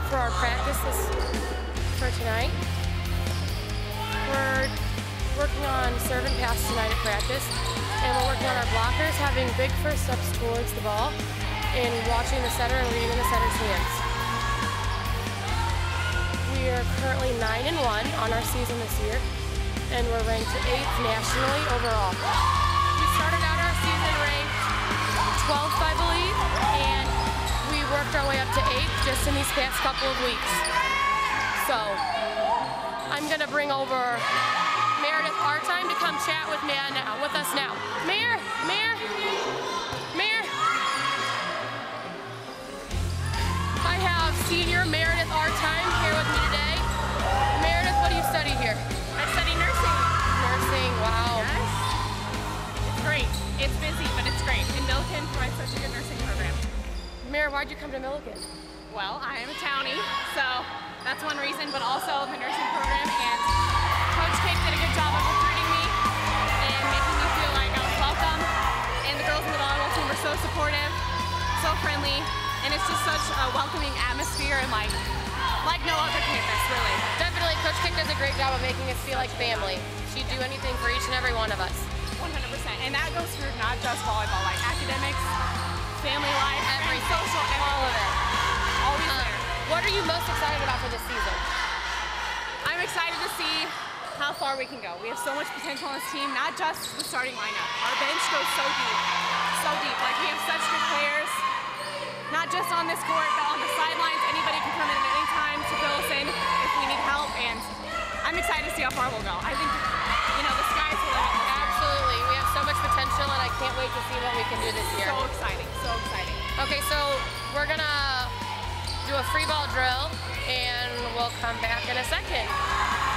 for our practice for tonight. We're working on serve and pass tonight at practice, and we're working on our blockers, having big first steps towards the ball, and watching the setter and reading the setter's hands. We are currently 9-1 on our season this year, and we're ranked 8th nationally overall. We started out our season ranked 12th, I believe, and we worked our way up to 8th just in these past couple of weeks. So I'm going to bring over Meredith Artime to come chat with us now. Mayor. I have senior Meredith Artime here with me today. Meredith, what do you study here? I study nursing. Nursing, wow. Yes. It's great. It's busy, but it's great. And Millikin provides such a good nursing program. Mayor, why'd you come to Millikin? Well, I am a townie, so that's one reason, but also the nursing program, and Coach Kate did a good job of recruiting me and making me feel like I was welcome, and the girls in the volleyball team were so supportive, so friendly, and it's just such a welcoming atmosphere, and like no other campus, really. Definitely, Coach Kate does a great job of making us feel like family. She'd do anything for each and every one of us. 100%, and that goes through not just volleyball, like academics, family life, every social, all of it. Always there. What are you most excited about for this season? I'm excited to see how far we can go. We have so much potential on this team, not just the starting lineup. Our bench goes so deep, so deep. Like, we have such good players, not just on this court, but on the sidelines. Anybody can come in at any time to fill us in if we need help, and I'm excited to see how far we'll go. I think, the sky's the limit. Absolutely. We have so much potential, and I can't wait to see what we can do this year. So exciting, so exciting. Okay, so we're gonna do a free ball drill, and we'll come back in a second.